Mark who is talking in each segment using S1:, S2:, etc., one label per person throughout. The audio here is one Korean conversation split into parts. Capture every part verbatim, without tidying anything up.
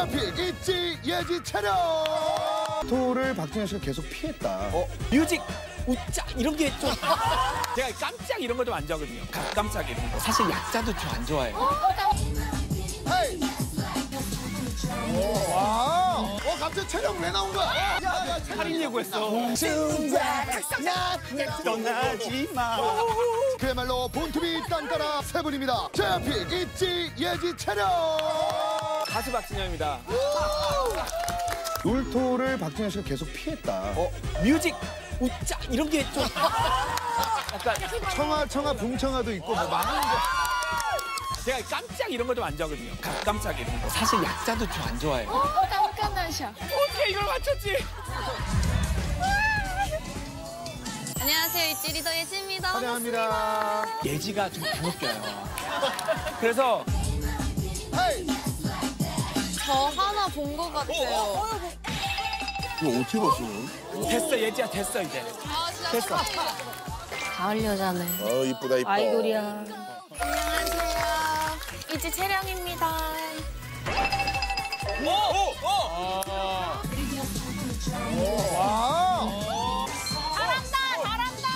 S1: 제이아이피 있지 예지 촬영. 토를 박진영 씨가 계속 피했다.
S2: 어, 뮤직 웃자 이런 게 좀 제가 깜짝 이런 거 좀 안 좋아하거든요. 깜짝 이런 거. 사실 약자도 좀 안 좋아해요.
S1: 헤이. 오, 와. 어, 갑자기 촬영 왜 나온 거야? 야, 야,
S2: 살인 예고했어.
S1: 승자
S2: 떠나지 마.
S1: 그야말로 본투비 딴따라 세 분입니다. 제이아이피 있지 예지 촬영.
S2: 가수 박진영입니다.
S1: 놀토를 박진영 씨가 계속 피했다.
S2: 어, 뮤직 웃자 이런 게 좀 약간
S1: 청아, 청아, 붕청아도 있고 뭐 많은 게.
S2: 제가 깜짝 이런 거 좀 안 좋아하거든요. 깜짝 이런 거. 사실 약자도 좀 안 좋아해요.
S3: 깜깜하셔.
S2: 어떻게 이걸 맞췄지?
S3: 안녕하세요, 이지 리더 예지입니다.
S1: 환영합니다.
S2: 예지가 좀 안 웃겨요. 그래서
S1: 헤이.
S3: 저 하나 본 것 같아요.
S1: 이거 어떻게 봤어?
S2: 됐어 예지야 됐어 이제.
S3: 아, 진짜
S2: 됐어.
S3: 가을 여자네.
S4: 어 이쁘다 이뻐.
S3: 아이돌이야. 안녕하세요. 이지 채령입니다.
S2: 오! 오! 오!
S1: 와.
S3: 잘한다, 잘한다.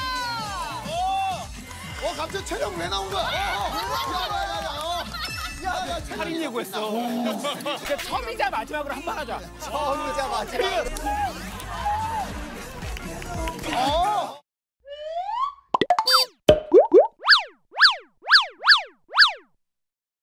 S1: 어, 갑자기 촬영 왜 나온 거야? 어, 어. 야, 야, 야, 야, 어. 야, 야,
S2: 살인 예고했어. 그러니까 처음이자 마지막으로 한 번 하자.
S1: 처음이자 마지막. 어.